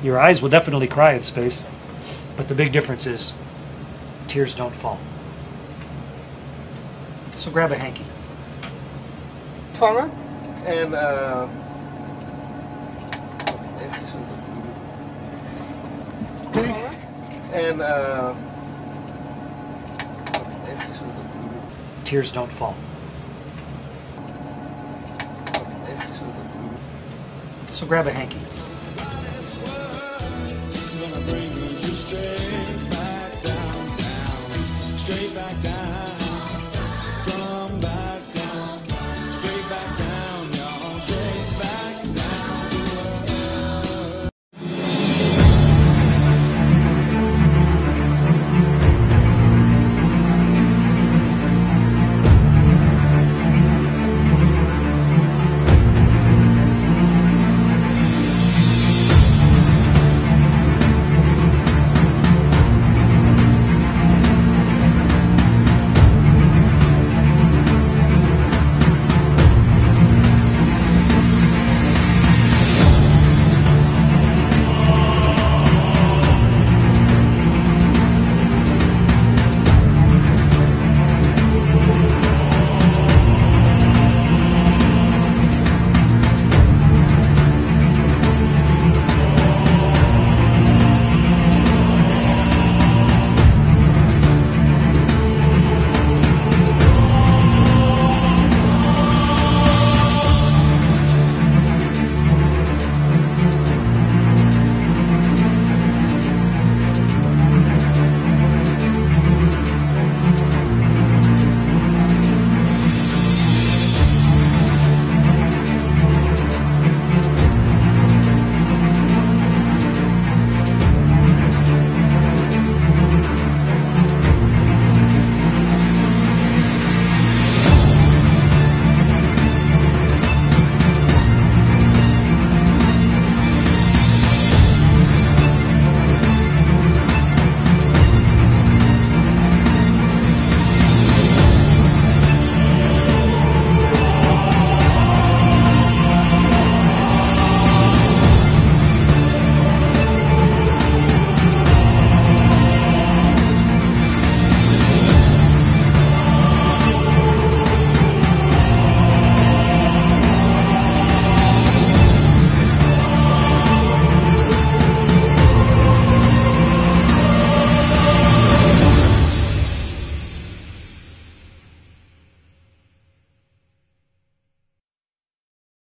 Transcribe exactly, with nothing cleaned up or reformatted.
Your eyes will definitely cry in space, but the big difference is tears don't fall. So grab a hanky. Taller and uh, and uh, tears don't fall. So grab a hanky.